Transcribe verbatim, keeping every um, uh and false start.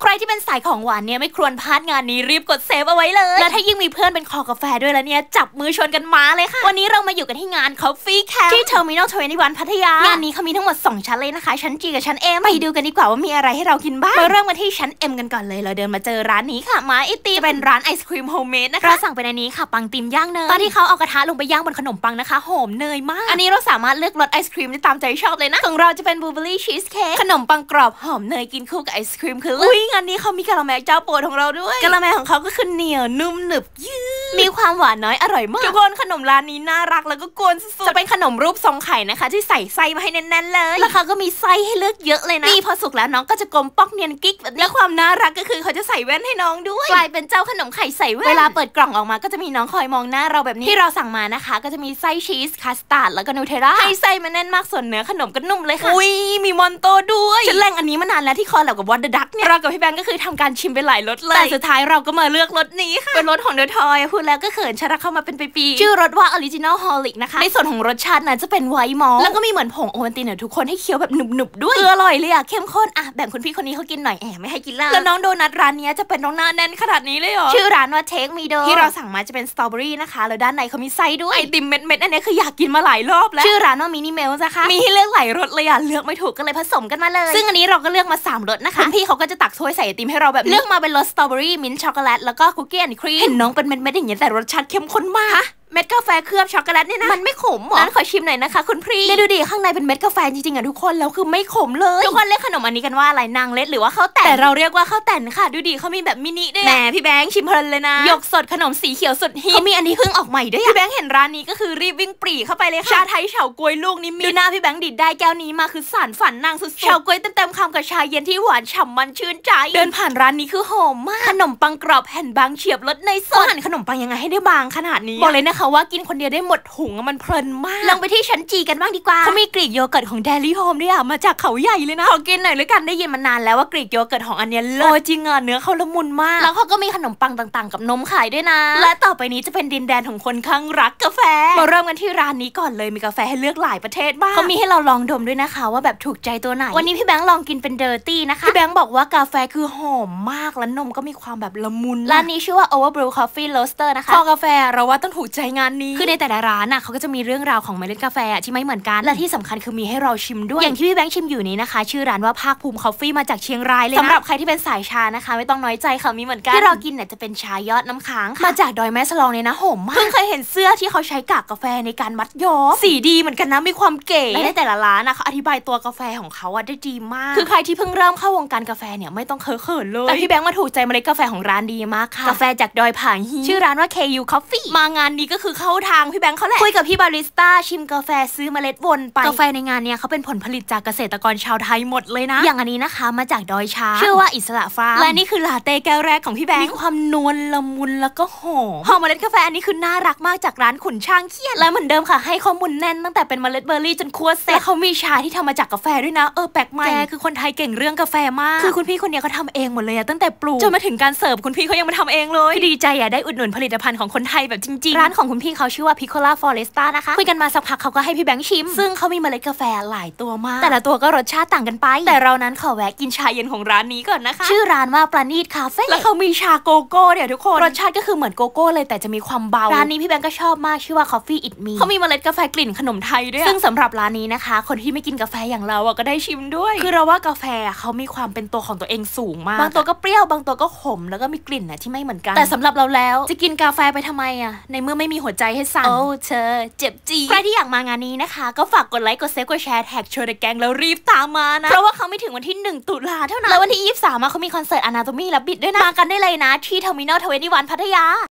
ใครที่เป็นสายของหวานเนี่ยไม่ควรพลาดงานนี้รีบกดเซฟเอาไว้เลยและถ้ายิ่งมีเพื่อนเป็นคอกาแฟด้วยแล้วเนี่ยจับมือชนกันมาเลยค่ะวันนี้เรามาอยู่กันที่งาน Coffee Camp ที่ Terminal ทเวนตี้วัน พัทยางานนี้เขามีทั้งหมดสองชั้นเลยนะคะชั้น G กับชั้น M ไปดูกันดีกว่าว่ามีอะไรให้เรากินบ้างมาเริ่มกันที่ชั้น M กันก่อนเลยเราเดินมาเจอร้านนี้ค่ะมาไอติมเป็นร้านไอศครีมโฮมเมดนะคะเราสั่งเป็นอันนี้ค่ะปังติมย่างเนยตอนที่เขาเอากระทะลงไปย่างบนขนมปังนะคะหอมเนยมากอันนี้เราสามารถเลือกรสไอศครีมได้ตามใจชอบเลยนะของเราจะเป็นบลูเบอร์รี่ชีสเค้กขนมปังกรอบหอมเนยกินคู่กับไอศครีมคืออุ้ยงานนี้เขามีกะละแมเจ้าโปรดของเราด้วยกะละแมของเขาก็คือเหนียวนุ่มหนึบยืดมีความหวานน้อยอร่อยมากทุกคนขนมร้านนี้น่ารักแล้วก็กวนสุดๆจะเป็นขนมรูปทรงไข่นะคะที่ใส่ไส้มาให้แน่นๆเลยแล้วเขาก็มีไส้ให้เลือกเยอะเลยนะนี่พอสุกแล้วน้องก็จะกลมป๊อกเนียนกิ๊กแบบนี้และความน่ารักก็คือเขาจะใส่แว่นให้น้องด้วยกลายเป็นเจ้าขนมไข่ใส่แว่นเวลาเปิดกล่องออกมาก็จะมีน้องคอยมองหน้าเราแบบนี้ที่เราสั่งมานะคะก็จะมีไส้ชีสคัสตาร์ดแล้วก็นูเทลล่าให้ไส้มันแน่นมากส่วนเนื้อขนมก็นุ่มเลยค่ะอุ้ยมีมอนโตด้วยฉันแรงอันนี้มานานแล้วที่คอแหลกกับวอตเดอะดักเนี่ยเรากับพี่แบงก์ก็คือทำการชิมไปหลายรสเลยแต่สุดท้ายเราก็มาเลือกรสนี้ค่ะเป็นรสของเดอะทอยพูดแล้วก็เขินชะรักเข้ามาเป็นปีๆชื่อรสว่าออริจินอลฮอลลิกนะคะในส่วนของรสชาตินั้นจะเป็นไวท์มอลต์แล้วก็มีเหมือนผงโอวัลตินเนี่ยทุกคนให้เคี้ยวแบบหนุบๆด้วยอร่อยเลยอะเข้มข้นอะแบ่งคุณพี่คนนี้เขากินหน่อยแอบไม่ให้กินแล้วแล้วน้องโดนัทร้านนี้จะเป็นน้องหน้าแน่นขนาดนี้เลยเหรอชื่อร้านว่าเทคมีโดที่เราสั่งมาจะเป็นสตรอเบอรี่นะคะแล้วด้านในเขามีไส้ด้วยไอติมเม็ดๆอันนี้คืออยากกินมาหลายรอบแล้วชื่อร้านว่ามินิเมลนะคะมีให้เลือกหลายรสเลยอะเลือกไม่ถูกก็เลยผสมกันมาเลยซึ่งอันนี้เราก็เลือกมาสามรสนะคะพี่เขาก็จะตักถ้วยใส่ไอติมให้เราแบบเลือกมาเป็นรสสตรอเบอรี่มิ้นท์ช็อกโกแลตแล้วก็คุกกี้แอนด์ครีมเห็นน้องเป็นเม็ดๆอย่างเงี้ยแต่รสชาติเข้มข้นมากเม็ดกาแฟเคลือบช็อกโกแลตเนี่ยนะมันไม่ขมหรอนั้นขอชิมหน่อยนะคะคุณพี่เนี่ยดูดิข้างในเป็นเม็ดกาแฟจริงๆอ่ะทุกคนแล้วคือไม่ขมเลยทุกคนเรียกขนมอันนี้กันว่าอะไรนางเล็ดหรือว่าข้าวแต่แต่เราเรียกว่าข้าวแต่นค่ะดูดิเขามีแบบมินิด้วยแหมพี่แบงค์ชิมเพลินเลยนะหยกสดขนมสีเขียวสุดฮิตเขามีอันนี้เพิ่งออกใหม่ด้วยพี่แบงค์เห็นร้านนี้ก็คือรีบวิ่งปรีเข้าไปเลยค่ะชาไทยเฉาก๊วยลูกนี้มีดูหน้าพี่แบงค์ดิดได้แก้วนี้มาคือสารฝันนางสุดๆเฉาก๊วยเต็มๆคำกับชาเย็นที่หวานฉ่ำมันชื่นใจเดินผ่านร้านนี้คือหอมมากขนมปังกรอบแผ่นบางเฉียบรสเนยสดหั่นขนมปังยังไงให้ได้บางขนาดนี้บอกเลยนะคะว่ากินคนเดียวได้หมดถุงมันเพลินมากลองไปที่ชั้นจีกันบ้างดีกว่าเขามีกรีกโยเกิร์ตของเดลี่โฮมด้วยอ่ะมาจากเขาใหญ่เลยนะขอกินหน่อยเลยกันได้ยินมานานแล้วว่ากรีกโยเกิร์ตของอันเนี้ยเลิศจริงอ่ะเนื้อเขาละมุนมากแล้วเขาก็มีขนมปังต่างๆกับนมขายด้วยนะและต่อไปนี้จะเป็นดินแดนของคนข้างรักกาแฟมาเริ่มกันที่ร้านนี้ก่อนเลยมีกาแฟให้เลือกหลายประเทศมากเขามีให้เราลองดมด้วยนะคะว่าแบบถูกใจตัวไหนวันนี้พี่แบงค์ลองกินเป็นเดอร์ตี้นะคะพี่แบงค์บอกว่ากาแฟคือหอมมากและนมก็มีความแบบละมุนร้านนี้ชื่อว่า Overbrew Coffee Roaster นะคะคอกาแฟเราว่าต้องถูกใจงานนี้คือในแต่ละร้านน่ะเขาก็จะมีเรื่องราวของเมล็ดกาแฟที่ไม่เหมือนกันและที่สำคัญคือมีให้เราชิมด้วยอย่างที่พี่แบงค์ชิมอยู่นี้นะคะชื่อร้านว่าภาคภูมิคอฟฟี่มาจากเชียงรายเลยนะสำหรับใครที่เป็นสายชานะคะไม่ต้องน้อยใจค่ะมีเหมือนกันที่เรากินเนี่ยจะเป็นชายอดน้ำค้างมาจากดอยแม่สลองเนี่ยนะหอมมากเพิ่งเคยเห็นเสื้อที่เขาใช้กากกาแฟในการมัดย้อมสีดีเหมือนกันนะมีความเก๋และในแต่ละร้านนะเขาอธิบายตัวกาแฟของเขาอะได้ดีมากคือใครที่เพิ่งเริ่มเข้าวงการกาแฟเนี่ยไม่ต้องเคอะเขินเลยแต่พี่แบงค์มาถูกใจเมล็ดกาแฟของร้านดีมากค่ะกาแฟจากดอยผางฮีชื่อร้านว่า เค ยู Coffee มางานนี้ก็คือเข้าทางพี่แบงค์เขาแหละคุยกับพี่บาริสต้าชิมกาแฟซื้อเมล็ดวนไปกาแฟในงานเนี่ยเขาเป็นผลผลิตจากเกษตรกรชาวไทยหมดเลยนะอย่างอันนี้นะคะมาจากดอยช้างชื่อว่าอิสระฟาร์มและนี่คือลาเต้แก้วแรกของพี่แบงค์มีความนวลละมุนแล้วก็หอมหอมเมล็ดกาแฟอันนี้คือน่ารักมากจากร้านขุนช่างเคียนและเหมือนเดิมค่ะให้ข้อมูลแน่นตั้งแต่เป็นเมล็ดเบอร์รี่จนคั่วเสร็จเขามีชาที่ทำมาจากกาแฟด้วยนะเออแปลกใหม่แกคือคนไทยเก่งเรื่องกาแฟมากคือคุณพี่คนนี้เขาทำเองหมดเลยอะตั้งแต่ปลูกจนมาถึงการเสิร์ฟคุณพี่เขายังมาทำเองเลยดีใจอะได้อุดหนุนผลิตภัณฑ์ของคนไทยแบบจริงๆร้านของคุณพี่เขาชื่อว่า Piccola Foresta นะคะคุยกันมาสักพักเขาก็ให้พี่แบงค์ชิมซึ่งเขามีเมล็ดกาแฟหลายตัวมากแต่ละตัวก็รสชาติต่างกันไปแต่เรานั้นขอแวะกินชาเย็นของร้านนี้ก่อนนะคะชื่อร้านว่าปราณีตคาเฟ่แล้วเขามีชาโกโก้เนี่ยทุกคนรสชาติก็คือเหมือนโกโก้เลยแต่จะมีความเบาร้านนี้พี่แบงค์ก็ชอบมากชื่อว่า Coffee It Me เขามีเมล็ดกาแฟกลิ่นขนมไทยด้วยซึ่งสำหรับร้านนี้นะคะคนที่ไม่กินกาแฟอย่างเราก็ได้ชิมด้วยคือเราว่ากาแฟเขามีความเป็นตัวของตัวเองสูงมากบางตัวก็เปรี้ยวบางตัวก็ขมแล้วก็มีกลิ่นนะที่ไม่เหมือนกันแต่สำหรับเราแล้วจะกินกาแฟไปทำไมอะในเมื่อไม่มีหัวใจให้สั่งโอ้เธอเจ็บจีใครที่อยากมางานนี้นะคะก็ฝากกดไลค์กดเซฟกดแชร์แท็กโชว์เดอะแกงแล้วรีบตามมานะเพราะว่าเขาไม่ถึงวันที่หนึ่งตุลาเท่านั้นแล้ววันที่ยี่สิบสามเขามีคอนเสิร์ต Anatomy และบิดด้วยนะมากันได้เลยนะที่ Terminal ทเวนตี้วัน พัทยา